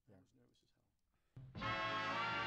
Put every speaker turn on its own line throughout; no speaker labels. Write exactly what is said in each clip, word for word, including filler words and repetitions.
Yeah.
I was nervous as hell.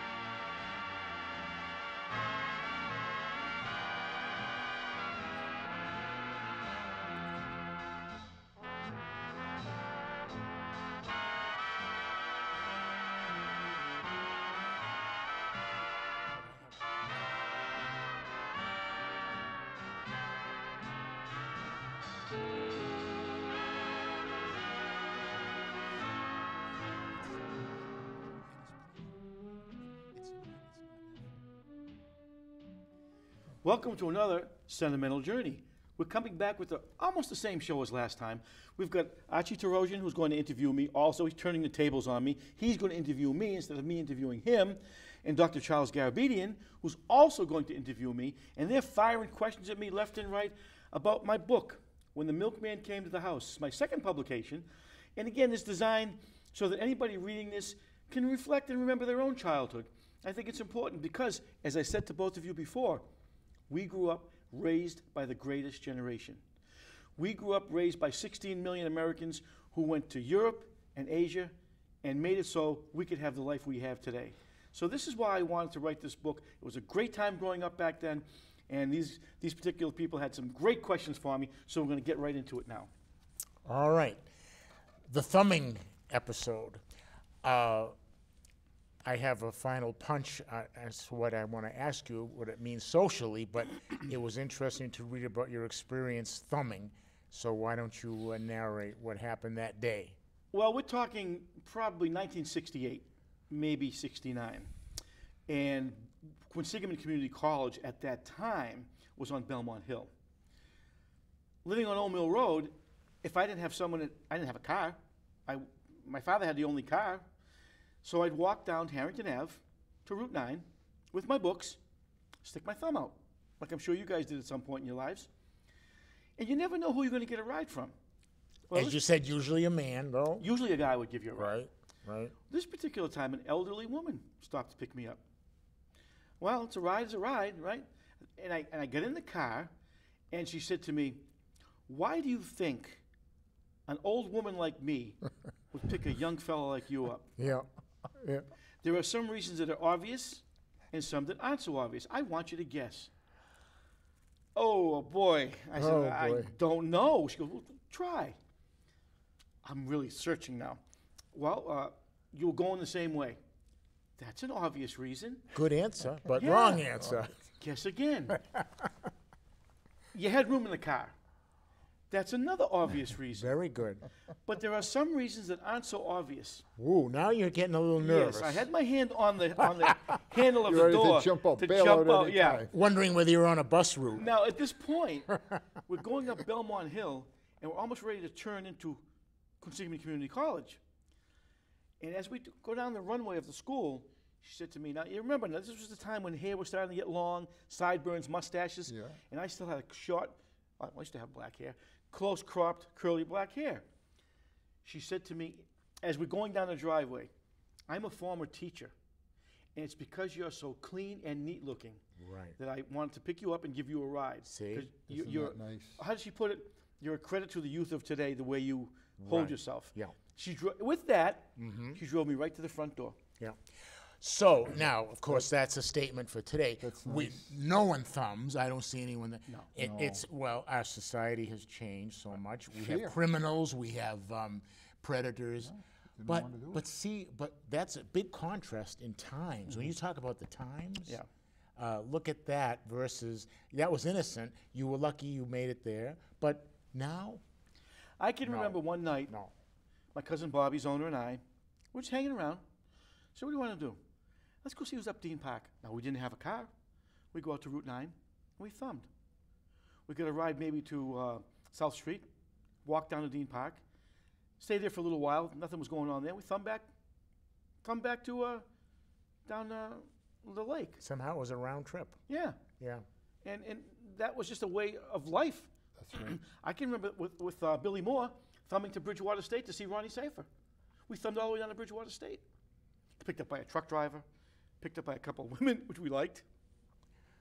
Welcome to another Sentimental Journey. We're coming back with the, almost the same show as last time. We've got Archie Tarosian, who's going to interview me. Also, he's turning the tables on me. He's going to interview me instead of me interviewing him. And Doctor Charles Garabedian, who's also going to interview me. And they're firing questions at me left and right about my book, When the Milkman Came to the House, my second publication. And again, it's designed so that anybody reading this can reflect and remember their own childhood. I think it's important because, as I said to both of you before, we grew up raised by the greatest generation. We grew up raised by sixteen million Americans who went to Europe and Asia and made it so we could have the life we have today. So this is why I wanted to write this book. It was a great time growing up back then, and these, these particular people had some great questions for me, so we're going to get right into it now.
All right. The thumbing episode. Uh, I have a final punch uh, as to what I want to ask you, what it means socially, but it was interesting to read about your experience thumbing. So why don't you uh, narrate what happened that day?
Well, we're talking probably nineteen sixty-eight, maybe sixty-nine. And Quinsigamond Community College at that time was on Belmont Hill. Living on Old Mill Road, if I didn't have someone, that, I didn't have a car. I, my father had the only car. So I'd walk down Harrington Avenue to Route nine with my books, stick my thumb out, like I'm sure you guys did at some point in your lives. And you never know who you're going to get a ride from. Well,
As you said, usually a man, though.
Usually a guy would give you a ride.
Right, right.
This particular time, an elderly woman stopped to pick me up. Well, it's a ride, it's a ride, right? And I, and I get in the car, and she said to me, why do you think an old woman like me would pick a young fellow like you up?
Yeah, yeah.
There are some reasons that are obvious and some that aren't so obvious. I want you to guess. Oh, boy. I said,
Oh,
I
boy.
don't know. She goes, well, try. I'm really searching now. Well, uh, you were going the same way. That's an obvious reason.
Good answer, but
Yeah.
wrong answer.
Guess again. You had room in the car. That's another obvious reason.
Very good.
But there are some reasons that aren't so obvious.
Ooh, now you're getting a little nervous.
Yes, I had my hand on the on the handle of
You're
the
ready to
door
jump out,
to
bail
jump
out
out.
any
Yeah.
time.
Wondering whether you're on a bus route.
Now at this point, we're going up Belmont Hill, and we're almost ready to turn into Quinsigamond Community College. And as we go down the runway of the school, she said to me, "Now you remember, now this was the time when hair was starting to get long, sideburns, mustaches,
Yeah.
and I still had a short. Well, I used to have black hair, close cropped, curly black hair." She said to me, as we're going down the driveway, "I'm a former teacher, and it's because you're so clean and neat looking
Right.
that I wanted to pick you up and give you a ride."
See?
'Cause you,
Isn't
you're,
that nice?
How did she put it? You're a credit to the youth of today, the way you hold
Right.
yourself.
Yeah.
She dro- with that,
Mm-hmm.
she drove me right to the front door.
Yeah. So now, of course, that's a statement for today.
That's
We
nice.
no one thumbs. I don't see anyone that.
No.
It,
No.
It's well, our society has changed so much. We
Fear.
have criminals. We have um, predators.
Didn't
but
want to do
but
it.
see, but that's a big contrast in times. When you talk about the times,
Yeah.
uh, look at that versus that was innocent. You were lucky you made it there. But now,
I can
No.
remember one night,
no.
my cousin Bobby's owner and I, we're just hanging around. So what do you want to do? Let's go see who's up Dean Park. Now, we didn't have a car. We go out to Route nine, and we thumbed. We got a ride maybe to uh, South Street, walk down to Dean Park, stay there for a little while. Nothing was going on there. We thumbed back, thumbed back to uh, down uh, the lake.
Somehow it was a round trip.
Yeah.
Yeah.
And, and that was just a way of life.
That's right.
I can remember with, with uh, Billy Moore thumbing to Bridgewater State to see Ronnie Safer. We thumbed all the way down to Bridgewater State. Picked up by a truck driver, picked up by a couple of women, which we liked.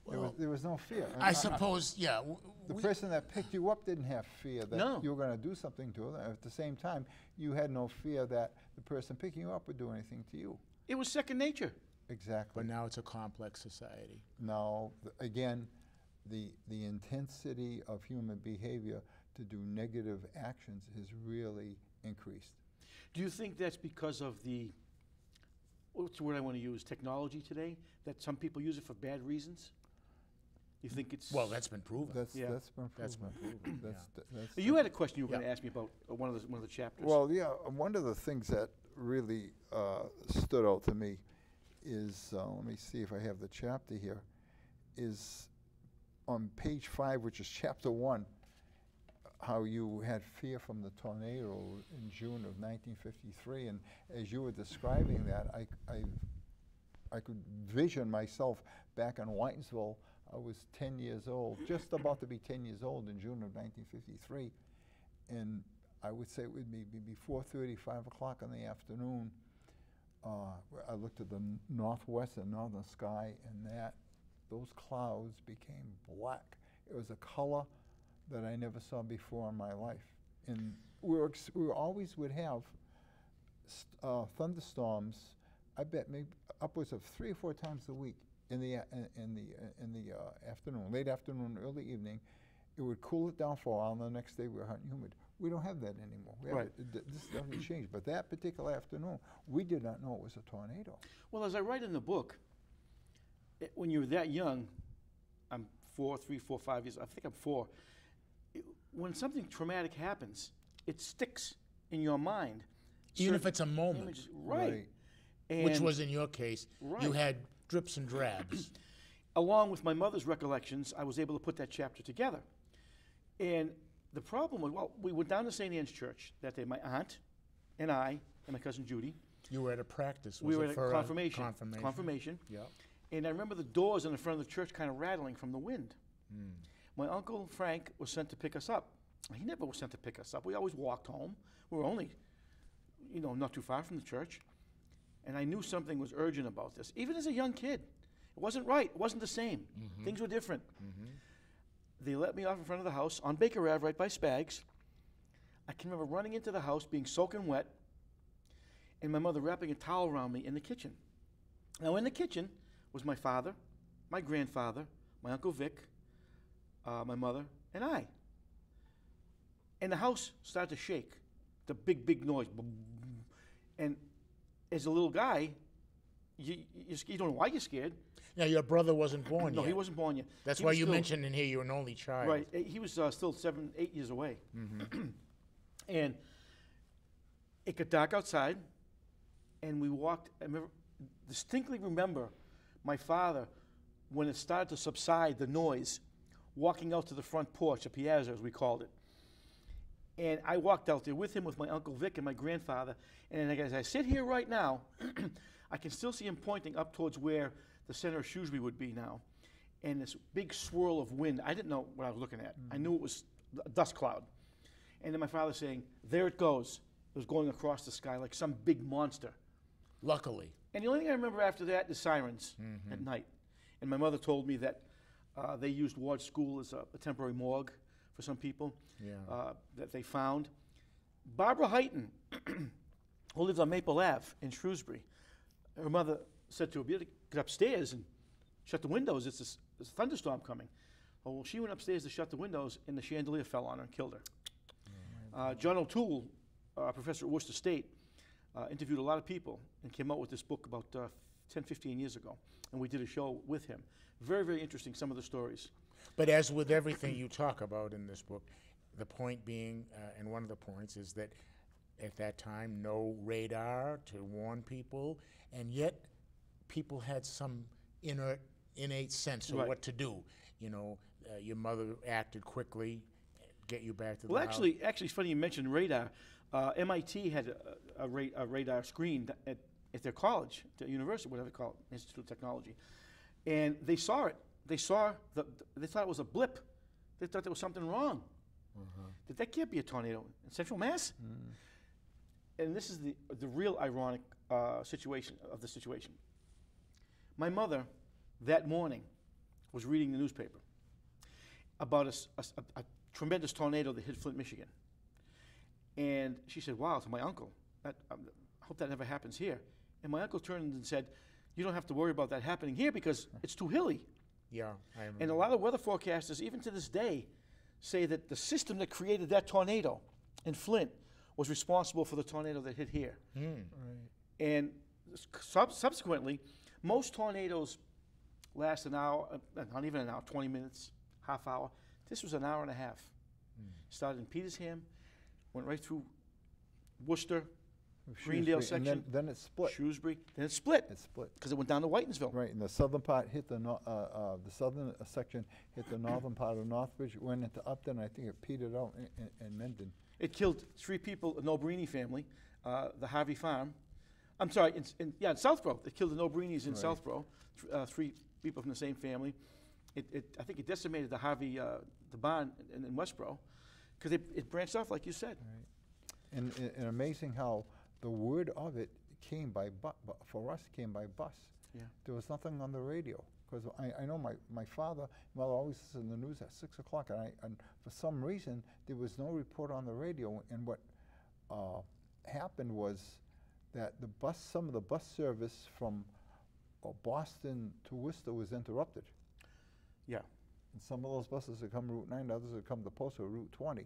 There was, there was no fear. And
I suppose, yeah. w-
The
we-
person that picked you up didn't have fear that
No.
you were going to do something to them. At the same time, you had no fear that the person picking you up would do anything to you.
It was second nature.
Exactly.
But now it's a complex society.
Now, th- again, the the intensity of human behavior to do negative actions has really increased.
Do you think that's because of the, what's the word I want to use, technology today? That some people use it for bad reasons? You think it's...
Well, that's been proven.
That's
Yeah.
that's been
That's
proven.
been proven,
That's,
yeah.
th- that's
You had a question you were
Yeah.
going to ask me about uh, one of the one of the chapters.
Well, yeah, uh, one of the things that really uh, stood out to me is, uh, let me see if I have the chapter here, is on page five, which is chapter one, how you had fear from the tornado in June of nineteen fifty-three. And as you were describing that, I, I, I could vision myself back in Whitensville. I was ten years old, just about to be ten years old in June of nineteen fifty-three. And I would say it would be be before thirty, five o'clock in the afternoon. Uh, I looked at the n- northwest and northern sky, and that those clouds became black. It was a color that I never saw before in my life. And we were, ex- we were always would have st- uh, thunderstorms. I bet maybe upwards of three or four times a week in the a- in, in the uh, in the uh, afternoon, late afternoon, early evening. It would cool it down for a while, and the next day we were hot and humid. We don't have that anymore. We have
Right.
it- th- this doesn't change. But that particular afternoon, we did not know it was a tornado.
Well, as I write in the book, it, when you're that young, I'm four, three, four, five years, I think I'm four, it, when something traumatic happens, it sticks in your mind.
Even if
Certain
it's a moment,
images- Right. And
which was in your case, you
Right.
had drips and drabs.
along with my mother's recollections, I was able to put that chapter together. And the problem was, well, we went down to Saint Anne's Church that day, my aunt and I and my cousin Judy.
You were at a practice.
We
was
were
it
at
for
a confirmation.
confirmation.
Confirmation.
Yeah.
And I remember the doors in the front of the church kind of rattling from the wind. My uncle Frank was sent to pick us up. He never was sent to pick us up. We always walked home. We were only, you know, not too far from the church. And I knew something was urgent about this, even as a young kid. It wasn't right. It wasn't the same. Things were different. They let me off in front of the house on Baker Ave, right by Spags. I can remember running into the house, being soaking wet, and my mother wrapping a towel around me in the kitchen. Now, in the kitchen was my father, my grandfather, my Uncle Vic, uh, my mother, and I. And the house started to shake. The big, big noise. Boom. And as a little guy, you, you, you don't know why you're scared.
Now, your brother wasn't born
No,
yet.
he wasn't born yet.
That's
He
why
was
you
still-
mentioned in here you were an only child.
Right. eh, He was uh, still seven, eight years away. And it got dark outside, and we walked. I remember, distinctly remember my father, when it started to subside, the noise, walking out to the front porch, the piazza as we called it. And I walked out there with him, with my Uncle Vic and my grandfather. And as I sit here right now, I can still see him pointing up towards where the center of Shrewsbury would be now. And this big swirl of wind, I didn't know what I was looking at. I knew it was a dust cloud. And then my father saying, "There it goes." It was going across the sky like some big monster.
Luckily.
And the only thing I remember after that is sirens at night. And my mother told me that uh, they used Ward School as a, a temporary morgue for some people
Yeah.
uh, that they found. Barbara Heighton, who lived on Maple Ave in Shrewsbury, her mother said to her, "You get upstairs and shut the windows. It's a, s- there's a thunderstorm coming." Oh, well, she went upstairs to shut the windows, and the chandelier fell on her and killed her. Uh, John O'Toole, uh, professor at Worcester State, uh, interviewed a lot of people and came out with this book about uh, ten, fifteen years ago. And we did a show with him. Very, very interesting, some of the stories.
But as with everything you talk about in this book, the point being, uh, and one of the points is that at that time, no radar to warn people, and yet people had some inert, innate sense of
Right.
what to do. You know, uh, your mother acted quickly, get you back to the
Well,
house.
actually, actually, it's funny you mentioned radar. Uh, M I T had a, a, ra- a radar screen at, at their college, the university, whatever they call it, Institute of Technology, and they saw it. They saw the. They thought it was a blip. They thought there was something wrong. That that can't be a tornado in Central Mass. And this is the the real ironic uh, situation of the situation. My mother, that morning, was reading the newspaper about a, s- a s- a- a tremendous tornado that hit Flint, Michigan. And she said, wow, to my uncle, that, um, I hope that never happens here. And my uncle turned and said, you don't have to worry about that happening here because it's too hilly.
Yeah, I remember.
And a lot of weather forecasters, even to this day, say that the system that created that tornado in Flint was responsible for the tornado that hit here.
Mm.
And sub- subsequently, most tornadoes last an hour, uh, not even an hour, twenty minutes, half hour. This was an hour and a half.
Mm.
Started in Petersham, went right through Worcester,
Shrewsbury,
Greendale
and
section,
then, then it split.
Shrewsbury, then it split
It split.
because it went down to Whitensville.
Right, and the southern part hit the, no- uh, uh, the southern uh, section hit the northern part of Northbridge, went into Upton, I think it petered out in, in, in Mendon.
It killed three people, a Nobrini family, uh, the Harvey farm. I'm sorry, in, in, yeah, in Southborough. It killed the Nobrinis in
Right.
Southborough, th- uh, three people from the same family. It, it, I think it decimated the Harvey, uh, the barn in, in Westborough, because it, it branched off, like you said.
And, and- and amazing how the word of it came by bu- bu- for us, came by bus.
Yeah.
There was nothing on the radio, because I, I know my, my father, well, always listened to the news at six o'clock, and I, and for some reason, there was no report on the radio, and what, uh, happened was that the bus, some of the bus service from uh, Boston to Worcester was interrupted.
Yeah.
And some of those buses would come Route nine, others would come to Post or Route twenty.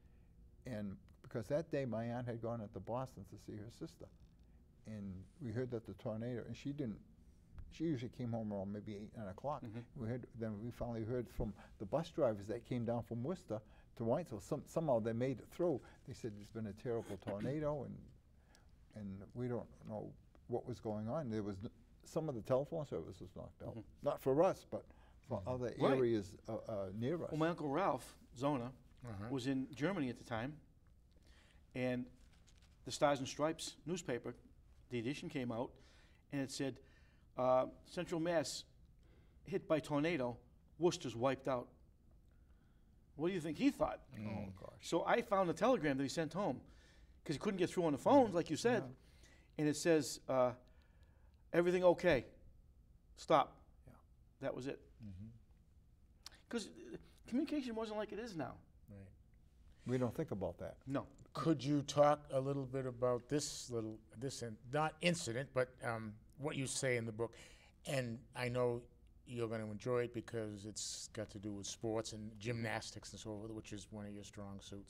And because that day my aunt had gone into Boston to see her sister. And we heard that the tornado, and she didn't, she usually came home around maybe eight, nine o'clock.
Mhm.
We heard, then we finally heard from the bus drivers that came down from Worcester to Whitesville. Some, somehow they made it through. They said there's been a terrible tornado, and and we don't know what was going on. There was, n- some of the telephone service was knocked out.
Mhm.
Not for us, but for other
Right.
areas uh, uh, near us.
Well, my Uncle Ralph Zona
Uh-huh.
was in Germany at the time, and the Stars and Stripes newspaper, the edition came out, and it said, uh, Central Mass hit by tornado, Worcester's wiped out. What do you think he thought?
Oh, gosh.
So I found a telegram that he sent home, because he couldn't get through on the phones, like you said, and it says, uh, everything okay, stop.
Yeah.
That was it.
Mhm.
Because communication wasn't like it is now.
Right.
We don't think about that.
No.
Could you talk a little bit about this little, this, in, not incident, but um, what you say in the book? And I know you're going to enjoy it because it's got to do with sports and gymnastics and so forth, which is one of your strong suits.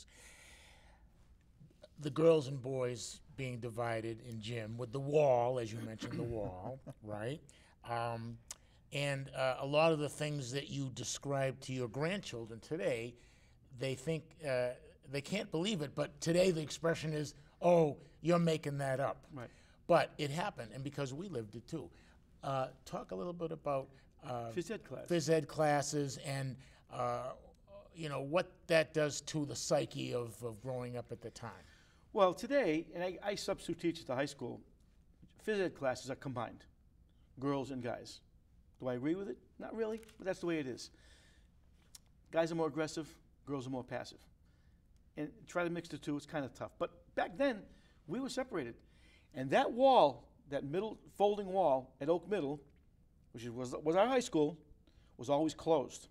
The girls and boys being divided in gym with the wall, as you mentioned, the wall, right? Um, and uh, a lot of the things that you describe to your grandchildren today, they think, uh, they can't believe it, but today the expression is, oh, you're making that up.
Right.
But it happened, and because we lived it too. Uh, talk a little bit about uh,
Phys ed class.
phys ed classes and, uh, you know, what that does to the psyche of, of growing up at the time.
Well, today, and I, I substitute teach at the high school, phys ed classes are combined, girls and guys. Do I agree with it? Not really, but that's the way it is. Guys are more aggressive, girls are more passive. And try to mix the two, it's kind of tough. But back then, we were separated. And that wall, that middle folding wall at Oak Middle, which is- was, was our high school, was always closed.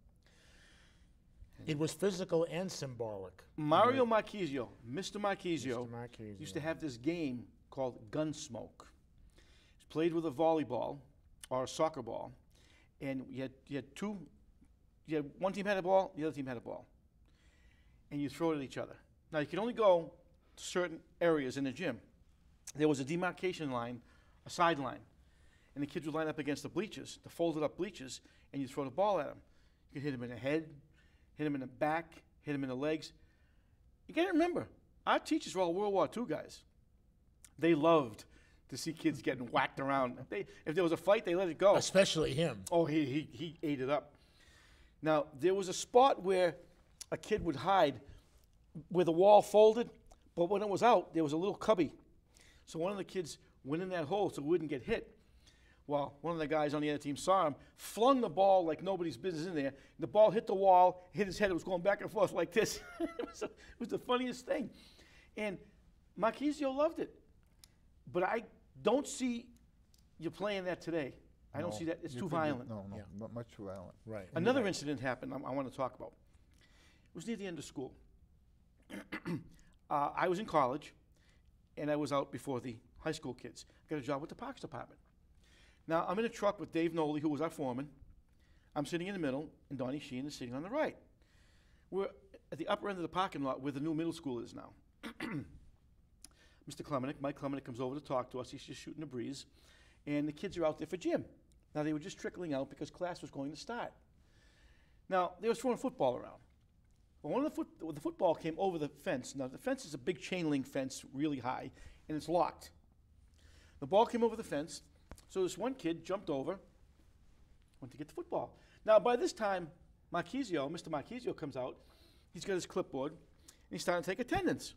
It was physical and symbolic.
Mario Marchisio, Mister Marchisio,
Mister Marchisio.
used to have this game called Gunsmoke. It's played with a volleyball or a soccer ball, and you had, you had two, you had one team had a ball, the other team had a ball, and you throw it at each other. Now, you could only go to certain areas in the gym. There was a demarcation line, a sideline, and the kids would line up against the bleachers, the folded up bleachers, and you throw the ball at them. You could hit them in the head, hit them in the back, hit them in the legs. You got to remember, our teachers were all World War Two guys. They loved to see kids getting whacked around. They, if there was a fight, they let it go.
Especially him.
Oh, he, he, he ate it up. Now, there was a spot where a kid would hide where the wall folded, but when it was out, there was a little cubby. So one of the kids went in that hole so it wouldn't get hit. Well, one of the guys on the other team saw him, flung the ball like nobody's business in there. The ball hit the wall, hit his head. It was going back and forth like this. it, was a, it was the funniest thing. And Marchisio loved it. But I don't see you playing that today. I don't
No,
see that. It's
you
too
could do-
violent.
No, no,
Yeah.
mu- much too violent.
Right.
Another incident happened I, I want to talk about. It was near the end of school. uh, I was in college, and I was out before the high school kids. I got a job with the Parks Department. Now, I'm in a truck with Dave Noley, who was our foreman. I'm sitting in the middle, and Donnie Sheehan is sitting on the right. We're at the upper end of the parking lot where the new middle school is now. Mister Klemenick, Mike Klemenick comes over to talk to us. He's just shooting a breeze. And the kids are out there for gym. Now, they were just trickling out because class was going to start. Now, they were throwing football around. Well, one of the, foot, well, the football came over the fence. Now, the fence is a big chain link fence, really high, and it's locked. The ball came over the fence, so this one kid jumped over, went to get the football. Now, by this time, Marquisio, Mister Marquisio comes out. He's got his clipboard, and he's starting to take attendance.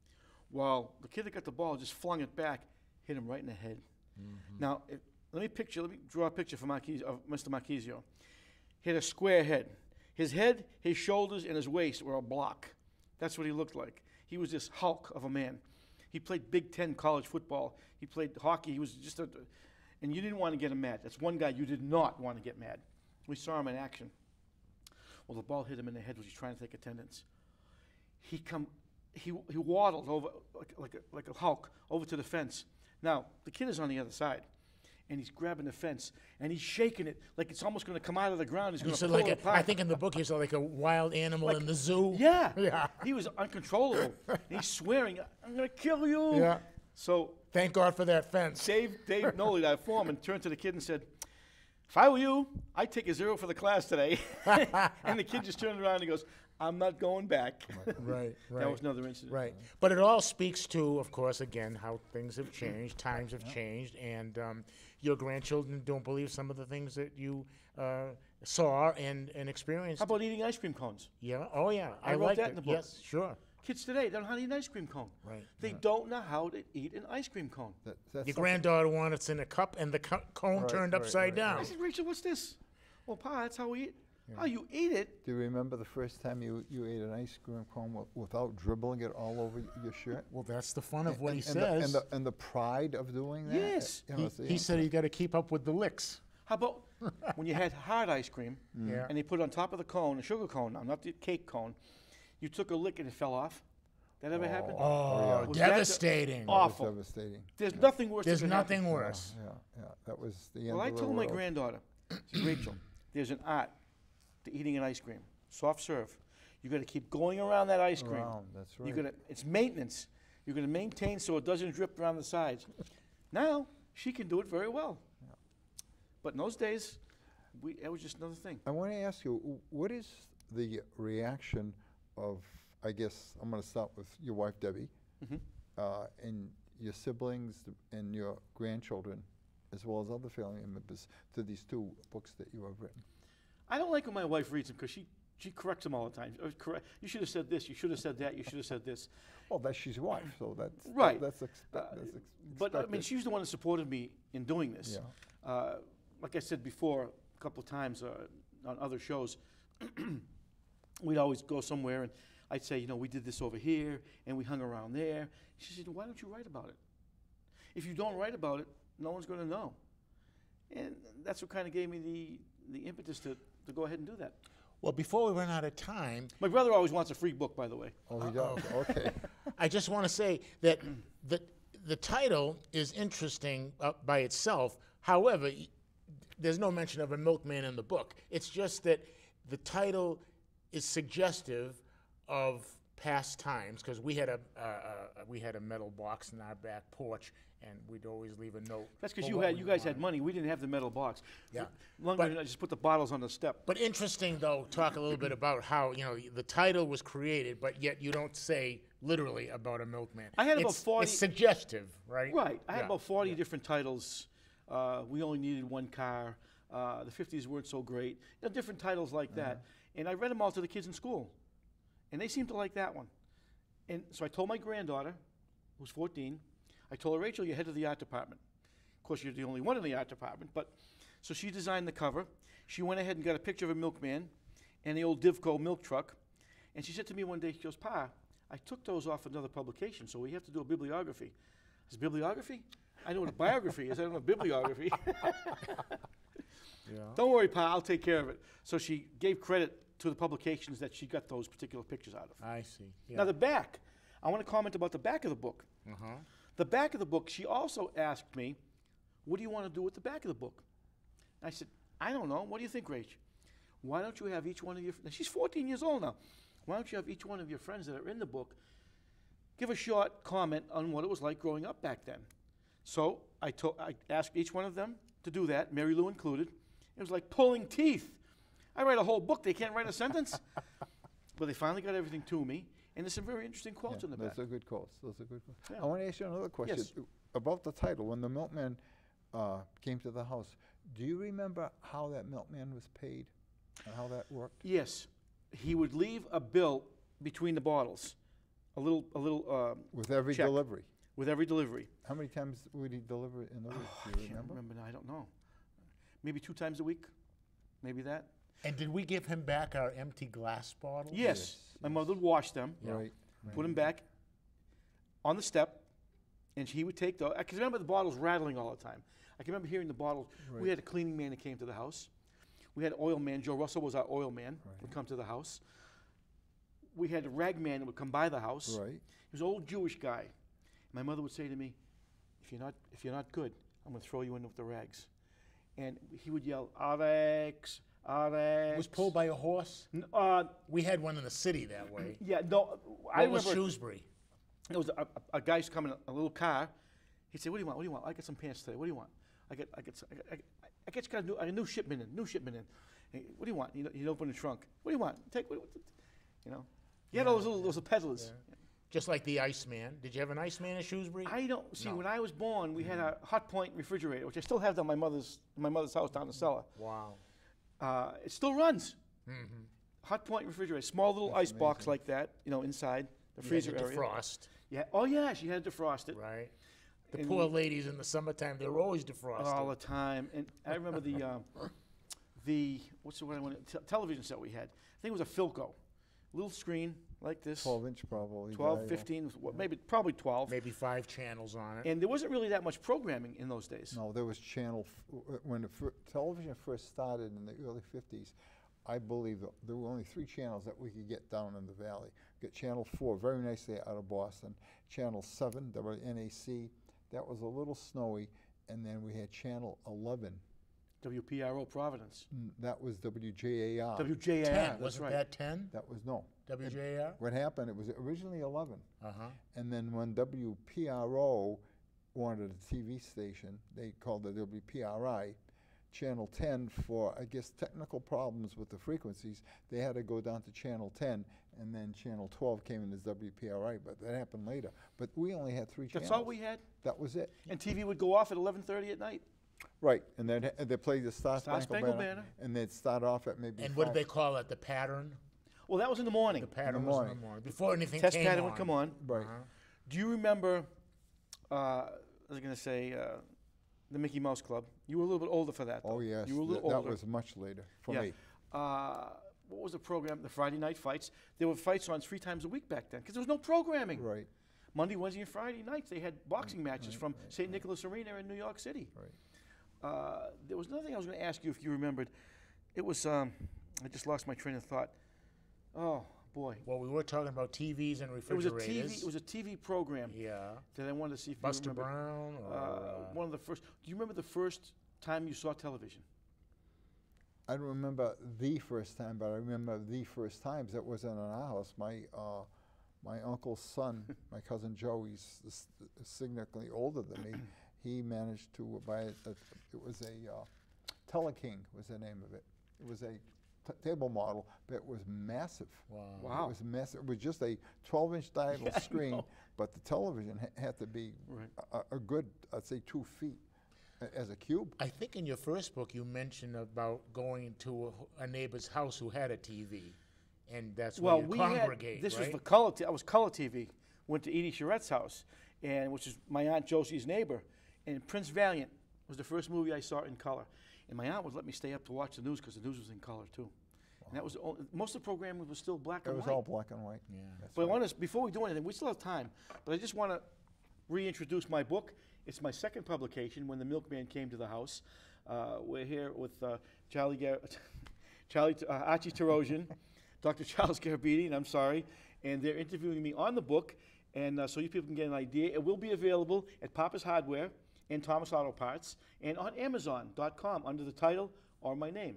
Well, the kid that got the ball just flung it back, hit him right in the head. Mm-hmm. Now, if, let me picture, let me draw a picture for Marquis, of Mister Marquisio. He had a square head. His head, his shoulders, and his waist were a block. That's what he looked like. He was this hulk of a man. He played Big Ten college football. He played hockey. He was just a, and you didn't want to get him mad. That's one guy you did not want to get mad. We saw him in action. Well, the ball hit him in the head when he was trying to take attendance. He come, he he waddled over like like a, like a hulk over to the fence. Now the kid is on the other side, and he's grabbing the fence and he's shaking it like it's almost going to come out of the ground. He's going to
So
pull
like
it
a,
apart.
I think in the book he's like a wild animal
Like-
in the zoo.
Yeah,
Yeah.
He was uncontrollable. And he's swearing, "I'm going to kill you."
Yeah.
So
Thank God for that fence.
Dave Dave Noley, that foreman, turned to the kid and said, "If I were you, I'd take a zero for the class today." And the kid just turned around and he goes, "I'm not going back."
Right, right.
That was another incident.
Right. But it all speaks to, of course, again, how things have changed, times have changed, and um, your grandchildren don't believe some of the things that you uh, saw and, and experienced.
How about eating ice cream cones?
Yeah. Oh, yeah.
I
I,
wrote
like
that
it.
in the book.
Yes, sure.
Kids today don't know how to eat an ice cream cone.
Right.
They don't know how to eat an ice cream cone.
That, that's
Your
something-
granddaughter wanted it in a cup, and the co- cone
Right,
turned
right,
upside
right,
down.
I said, "Rachel, what's this?" "Well, Pa, that's how we eat." "Oh, you eat it?"
Do you remember the first time you, you ate an ice cream cone wi- without dribbling it all over y- your shirt?
Well, that's the fun of what he
and,
says.
The, and, the, and the pride of doing that?
Yes.
You know,
he,
it's the
he said
answer.
he got to keep up with the licks.
How about when you had hard ice cream
Yeah.
and they put it on top of the cone, a sugar cone now, not the cake cone, you took a lick and it fell off? That ever happened?
Oh,
yeah.
Was that the-
devastating.
That was
awful.
devastating.
There's nothing worse
There's
that can happen.
nothing worse.
Yeah, yeah, that was the end
Well, I
of the
told my
world.
granddaughter, I said, "Rachel, there's an art to eating an ice cream. Soft serve. You got to keep going around that ice cream.
Around, that's right.
You got to. It's maintenance. You're going to maintain so it doesn't drip around the sides. Now she can do it very well. But in those days, we that was just another thing.
I want to ask you, w- what is the reaction of, I guess, I'm going to start with your wife, Debbie,
Mhm.
uh, and your siblings th- and your grandchildren, as well as other family members, to these two books that you have written?
I don't like when my wife reads them because she she corrects them all the time. Uh, correct. You should have said this. You should have said that. You should have said this.
Well, that's she's your wife, so that's that-
Right.
that's, expe-
Uh,
that's ex-
But I mean,
expected.
she's the one that supported me in doing this.
Yeah.
Uh, like I said before, a couple of times uh, on other shows, we'd always go somewhere and I'd say, you know, we did this over here and we hung around there. She said, "Why don't you write about it? If you don't write about it, no one's going to know." And that's what kind of gave me the, the impetus to, to go ahead and do that.
Well, before we run out of time,
My brother always wants a free book, by the way.
Oh, he does. Okay.
I just want to say that the the title is interesting uh, by itself. However, y- there's no mention of a milkman in the book. It's just that the title is suggestive of past times because we had a uh, uh, we had a metal box in our back porch, and we'd always leave a note.
That's because
for
you
what
had
we
you guys had
wanted.
money. We didn't have the metal box.
Yeah.
Longer
But-
than I just put the bottles on the step.
But interesting, though, talk a little bit about how, you know, the title was created, but yet you don't say literally about a milkman.
I had about
It's-
forty
It's suggestive, right?
Right. I had
Yeah.
about forty different titles. Uh, we only needed one car. Uh, the fifties weren't so great. You know, different titles like that. And I read them all to the kids in school. And they seemed to like that one. And so I told my granddaughter, who's fourteen, I told her, "Rachel, you're head of the art department." Of course, you're the only one in the art department. But so she designed the cover. She went ahead and got a picture of a milkman and the old Divco milk truck. And she said to me one day, she goes, "Pa, I took those off another publication, so we have to do a bibliography." I said, "Bibliography? I know what a biography is. I don't know bibliography."
Yeah.
Don't worry, Pa, I'll take care of it. So she gave credit to the publications that she got those particular pictures out of.
I see. Yeah.
Now the back, I want to comment about the back of the book.
uh-huh.
The back of the book, she also asked me, what do you want to do with the back of the book? And I said, I don't know. What do you think, Rach? Why don't you have each one of your, now she's fourteen years old now. Why don't you have each one of your friends that are in the book give a short comment on what it was like growing up back then? So I, to, I asked each one of them to do that, Mary Lou included. It was like pulling teeth. I write a whole book, they can't write a sentence. But they finally got everything to me, and there's some very interesting quotes
Yeah,
in the
those
back.
are good quotes. Those are good quotes.
Yeah.
I want to ask you another question
Yes.
about the title. When the milkman uh, came to the house, do you remember how that milkman was paid and how that worked?
Yes, he would leave a bill between the bottles, a little, a little um,
With every
check.
delivery.
with every delivery.
How many times would he deliver in the week?
Oh, I
Do you
can't
remember?
remember now. I don't know. Maybe two times a week, maybe that.
And did we give him back our empty glass bottles?
Yes,
Yes,
my mother would wash them,
Yeah.
Right.
put them back on the step, and he would take the. I can remember the bottles rattling all the time. I can remember hearing the bottles. We
Right.
had a cleaning man that came to the house. We had an oil man. Joe Russell was our oil man.
Right.
Would come to the house. We had a rag man that would come by the house.
Right.
He was an old Jewish guy. My mother would say to me, "If you're not, if you're not good, I'm going to throw you in with the rags." And he would yell, "Alex, Alex."
It was pulled by a horse?
N- Uh,
We had one in the city that way.
yeah, no. I
What was
remember
Shrewsbury?
there was a, a, a guy's coming in a little car. He'd say, "What do you want? What do you want? I got some pants today. What do you want? I get, I get, s- I get, I get, I get got a new, a new shipment in. New shipment in. Hey, what do you want? He'd, he'd open the trunk. What do you want? Take, what, what, you know." He had all those little, those peddlers.
Just like the Iceman. Did you have an Iceman at Shrewsbury?
I don't see.
No.
When I was born, we had a hot point refrigerator, which I still have down my mother's my mother's house down the cellar.
Wow.
Uh, it still runs.
Mm-hmm.
Hot point refrigerator, small little
That's
ice box
amazing.
like that, you know, inside the
You had
freezer
to
area.
defrost,
Yeah. Oh yeah, she had to defrost it
right? The
And
poor
we-
ladies in the summertime, they were always defrosted.
all the time. And I remember the um, the what's the word I want? Te- television set we had. I think it was a Philco, little screen like this,
twelve inch probably.
twelve,
yeah, yeah.
fifteen, what, maybe probably twelve.
Maybe five channels on it.
And there wasn't really that much programming in those days.
No, there was channel, f- w- when the fir- television first started in the early fifties, I believe that there were only three channels that we could get down in the valley. Get channel four, very nicely out of Boston. Channel seven, W N A C, that was a little snowy. And then we had channel eleven,
W P R O Providence.
mm, that was W J A R.
W J A R.
ten.
That's
Wasn't
right.
that ten?
That was, no.
W J R?
What happened, it was originally eleven.
Uh-huh.
And then when W P R O wanted a T V station, they called it W P R I. Channel ten, for, I guess, technical problems with the frequencies, they had to go down to Channel ten, and then Channel twelve came in as W P R I, but that happened later. But we only had three channels.
That's all we had.
That was it.
And T V would go off at eleven thirty at night.
Right, and then they played the Star,
Star
Spangled
Spangled
Banner,
Banner.
and they'd start off at maybe
And what did
five-
they call it? The pattern?
Well, that was in the morning.
The pattern
the
was in
morning.
the morning. Before anything
Test
came
pattern
on.
would come on.
Right.
Uh-huh.
Do you remember? Uh, I was going to say uh, the Mickey Mouse Club. You were a little bit older for that.
Oh,
though.
yes,
You were a
th-
little
that
older.
was much later for
Yeah.
me.
Uh, what was the program? The Friday night fights. There were fights on three times a week back then because there was no programming.
Right,
Monday, Wednesday, and Friday nights they had boxing matches
right,
from
right,
Saint Nicholas Arena in New York City.
right.
Uh, there was another thing I was going to ask you if you remembered. It was um, I just lost my train of thought. Oh boy,
Well, we were talking about T Vs and
it was a T V.
refrigerators.
It was a T V program
yeah.
that I wanted to see if
Buster
you remembered.
Brown or
Uh,
uh,
one of the first. Do you remember the first time you saw television?
I don't remember the first time, but I remember the first times. That wasn't in our house. My uh, my uncle's son, my cousin Joe, he's s- significantly older than me. He managed to buy a, a it was a uh, Teleking was the name of it. It was a t- table model, but it was massive.
wow.
Wow.
It was massive. It was just a twelve inch diagonal
Yeah, I
screen,
know.
but the television ha- had to be
Right.
a, a good, I'd say, two feet a- as a cube.
I think in your first book you mentioned about going to a, a neighbor's house who had a T V, and that's
Well,
where you
we
congregate,
had this
right?
was for color. T- I was color T V. Went to Edie Charette's house, and which is my aunt Josie's neighbor, and Prince Valiant was the first movie I saw in color. And my aunt would let me stay up to watch the news because the news was in color too. And that was the only, most of the programming was still black
It
and
was
white.
all black and white.
Yeah.
That's
But I
right.
want to, before we do anything, we still have time. But I just want to reintroduce my book. It's my second publication, When the Milkman Came to the House. Uh, we're here with uh, Charlie, Gar- Charlie uh, Archie Tarosian, Doctor Charles Garabedian, I'm sorry, and they're interviewing me on the book, and uh, so you people can get an idea. It will be available at Papa's Hardware and Thomas Auto Parts, and on Amazon dot com under the title or my name.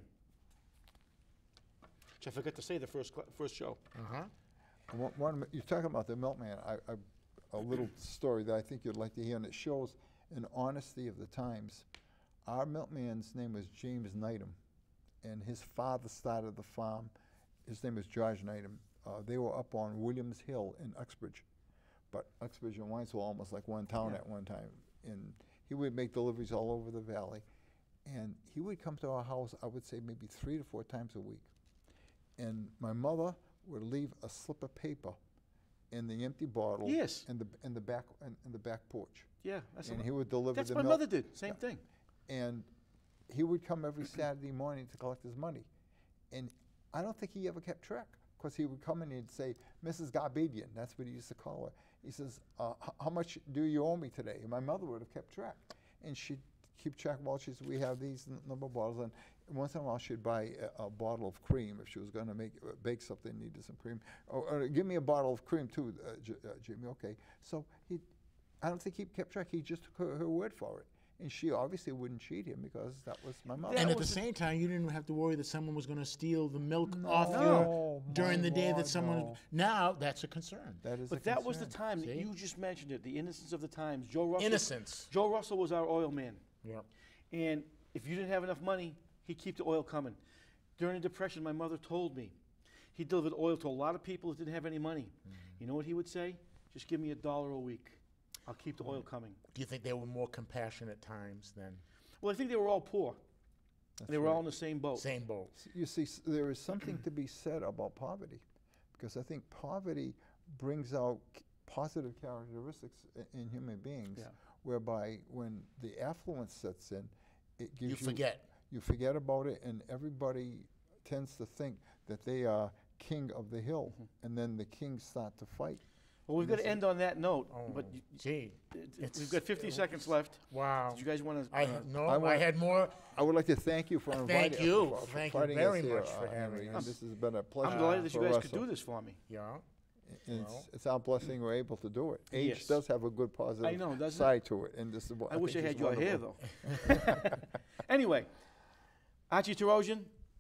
Which I forgot to say the first cl- first show.
Uh-huh.
One, one, you're talking about the milkman. I, I, a little story that I think you'd like to hear, and it shows an honesty of the times. Our milkman's name was James Knightham, and his father started the farm. His name is George Knightham. Uh, they were up on Williams Hill in Uxbridge, but Uxbridge and Weinsville were almost like one town
Yeah.
at one time. And he would make deliveries all over the valley, and he would come to our house, I would say maybe three to four times a week. And my mother would leave a slip of paper in the empty bottle
Yes.
in the in the back in, in the back porch.
Yeah, that's,
And
a,
he would deliver
that's
the
my
milk.
mother did. Same
Yeah.
thing.
And he would come every Saturday morning to collect his money. And I don't think he ever kept track, because he would come in and he'd say, Missus Garbadian, that's what he used to call her. He says, uh, h- how much do you owe me today? And my mother would have kept track. And she'd keep track, well, she said, we have these n- number of bottles. And once in a while she'd buy a, a bottle of cream if she was going to make uh, bake something, needed some cream. Or, or give me a bottle of cream too, uh, J- uh, Jimmy, okay. So he, I don't think he kept track, he just took her, her word for it. And she obviously wouldn't cheat him because that was my mother.
And
That
at the
was-
same time, you didn't have to worry that someone was going to steal the milk
No,
off you
No,
during
my
the day
Lord,
that someone.
no.
Now that's a concern.
That is a
But that was the
concern.
time that
See?
you just mentioned it, the innocence of the times. Joe Russell.
Innocence.
Joe Russell was our oil man.
Yep.
And if you didn't have enough money, he'd keep the oil coming. During the Depression, my mother told me, he delivered oil to a lot of people that didn't have any money. You know what he would say? Just give me a dollar a week. I'll keep the oil coming.
Do you think they were more compassionate times than
Well, I think they were all poor.
That's
they were
right.
all in the same boat.
same boat?
S- You see, s- there is something to be said about poverty, because I think poverty brings out c- positive characteristics i- in human beings,
Yeah.
whereby when the affluence sets in, it gives
You
you
forget.
you forget about it, and everybody tends to think that they are king of the hill, and then the kings start to fight.
Well, we've got to end on that note.
Oh,
But you,
gee,
it-
it's-
we've got fifty seconds left.
wow.
Did you guys want to?
I had no.
I
I,
want-
had more.
I would like to thank you for
Thank
inviting
you.
for- for
Thank you
inviting
very
us here,
much for
uh,
having
Henry,
us.
and this has been a pleasure.
I'm delighted that you
for
guys
us,
could
so-
do this for me.
Yeah.
And
Well.
it's, it's our blessing we're able to do it. Age
Yes.
does have a good positive
I know, doesn't it?
side to it, and this is what
I, wish I
think
had
is
your hair,
wonderful.
though. Anyway, Archie Tarosian,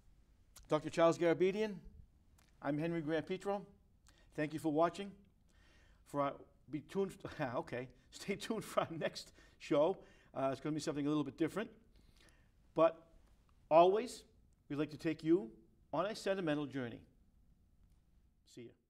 Doctor Charles Garabedian, I'm Henry Grant Petro. Thank you for watching. For our, be tuned. Okay, stay tuned for our next show. Uh, it's going to be something a little bit different, but always we'd like to take you on a sentimental journey. See ya.